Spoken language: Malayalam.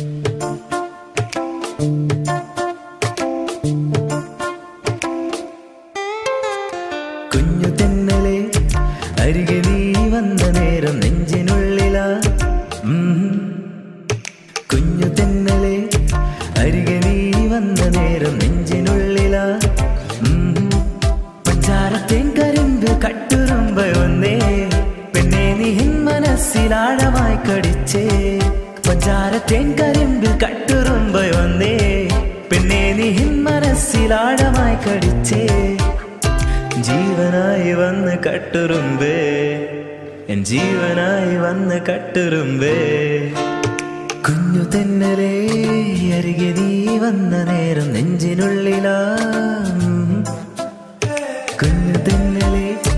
കുഞ്ഞു തെന്നലെ അരികെ നീ വന്ന നേരം നെഞ്ചിനുള്ളിലാ കുഞ്ഞു തെന്നലെ അരികെ നീ വന്ന നേരം നെഞ്ചിനുള്ളിലാ പഞ്ചാരത്തേൻ കരിമ്പ് കട്ടുറുമ്പ വന്നേ പെണ്ണെ നീ മനസ്സിലാഴമായി കടിച്ചേ പഞ്ചാരത്തേൻ കരിമ്പ് കട്ടുറുമ്പ വന്നേ പെണ്ണെ നീ മനസ്സിലാഴമായി കടിച്ചേ ജീവനായി വന്ന് കട്ടുറുമ്പേ എൻ ജീവനായി വന്ന് കട്ടുറുമ്പേ കുഞ്ഞു തെന്നലേ അരികെ നീ വന്ന നേരം നെഞ്ചിനുള്ളിലാ കുഞ്ഞു തെന്നലേ